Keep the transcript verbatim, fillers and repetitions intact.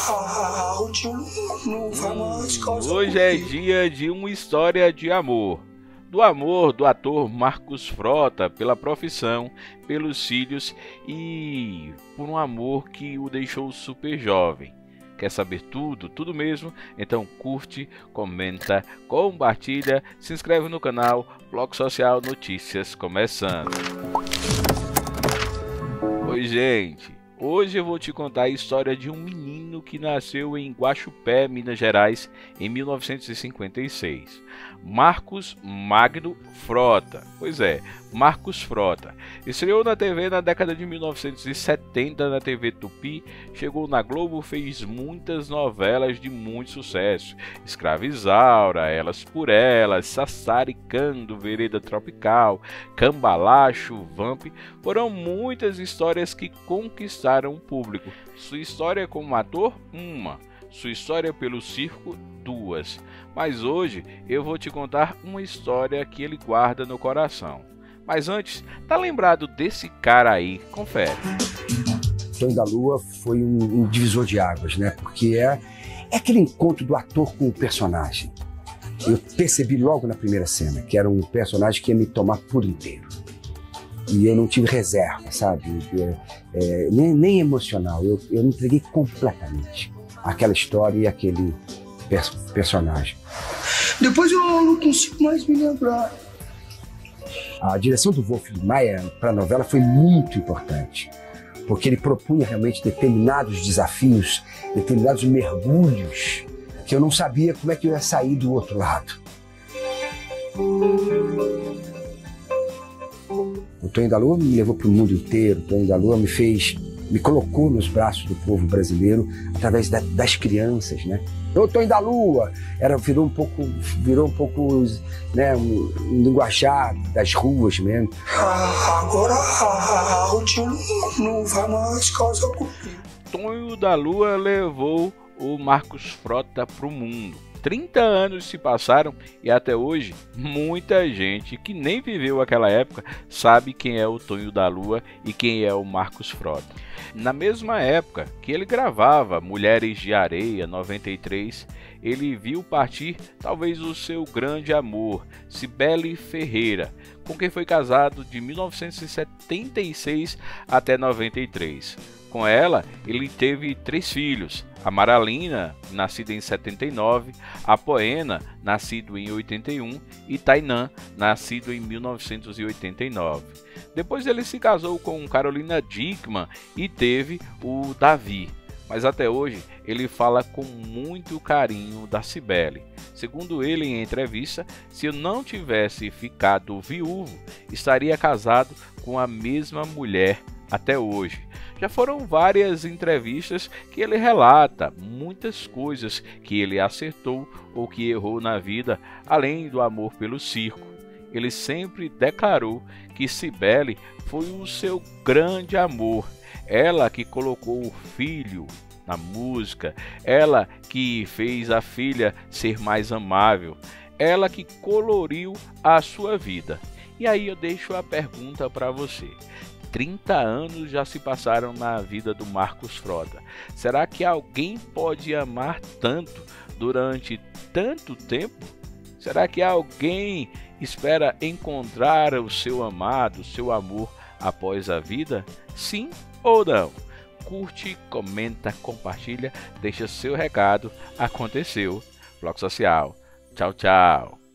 Hoje é dia de uma história de amor. Do amor do ator Marcos Frota pela profissão, pelos filhos e por um amor que o deixou super jovem. Quer saber tudo, tudo mesmo? Então curte, comenta, compartilha, se inscreve no canal Bloco Social Notícias começando. Oi gente, hoje eu vou te contar a história de um menino que nasceu em Guaxupé, Minas Gerais, em mil novecentos e cinquenta e seis. Marcos Magno Frota, pois é, Marcos Frota. Estreou na T V na década de mil novecentos e setenta na T V Tupi, chegou na Globo, fez muitas novelas de muito sucesso. Escrava Isaura, Elas por Elas, Sassaricando, Vereda Tropical, Cambalacho, Vamp, foram muitas histórias que conquistaram o público. Sua história como ator, uma. Sua história pelo circo, duas. Mas hoje eu vou te contar uma história que ele guarda no coração. Mas antes, tá lembrado desse cara aí? Confere. Tonho da Lua foi um, um divisor de águas, né? Porque é, é aquele encontro do ator com o personagem. Eu percebi logo na primeira cena que era um personagem que ia me tomar por inteiro. E eu não tive reserva, sabe? É, é, nem, nem emocional. Eu, eu me entreguei completamente àquela história e àquele pers personagem. Depois eu não consigo mais me lembrar. A direção do Wolf Maia para a novela foi muito importante, porque ele propunha realmente determinados desafios, determinados mergulhos, que eu não sabia como é que eu ia sair do outro lado. O Tonho da Lua me levou para o mundo inteiro, o Tonho da Lua me fez, me colocou nos braços do povo brasileiro através da, das crianças, né? O Tonho da Lua era, virou um pouco, virou um pouco, né, um, um linguajar das ruas mesmo. Agora o tio não vai mais causar comigo. Tonho da Lua levou o Marcos Frota para o mundo. trinta anos se passaram e até hoje muita gente que nem viveu aquela época sabe quem é o Tonho da Lua e quem é o Marcos Frota. Na mesma época que ele gravava Mulheres de Areia, noventa e três, ele viu partir talvez o seu grande amor, Cibele Ferreira, com quem foi casado de mil novecentos e setenta e seis até noventa e três. Com ela, ele teve três filhos, a Maralina, nascida em setenta e nove, a Poena, nascido em oitenta e um, e Tainã, nascido em mil novecentos e oitenta e nove. Depois ele se casou com Carolina Dickmann e teve o Davi, mas até hoje ele fala com muito carinho da Cibele. Segundo ele em entrevista, se eu não tivesse ficado viúvo, estaria casado com a mesma mulher até hoje. Já foram várias entrevistas que ele relata muitas coisas que ele acertou ou que errou na vida, além do amor pelo circo. Ele sempre declarou que Cibele foi o seu grande amor, ela que colocou o filho na música, ela que fez a filha ser mais amável, ela que coloriu a sua vida. E aí eu deixo a pergunta para você. trinta anos já se passaram na vida do Marcos Frota. Será que alguém pode amar tanto durante tanto tempo? Será que alguém espera encontrar o seu amado, o seu amor após a vida? Sim ou não? Curte, comenta, compartilha, deixa seu recado. Aconteceu. Bloco Social. Tchau, tchau.